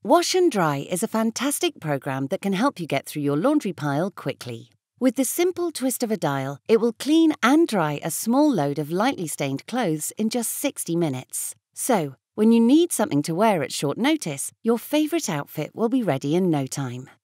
Wash and Dry is a fantastic program that can help you get through your laundry pile quickly. With the simple twist of a dial, it will clean and dry a small load of lightly stained clothes in just 60 minutes. So, when you need something to wear at short notice, your favourite outfit will be ready in no time.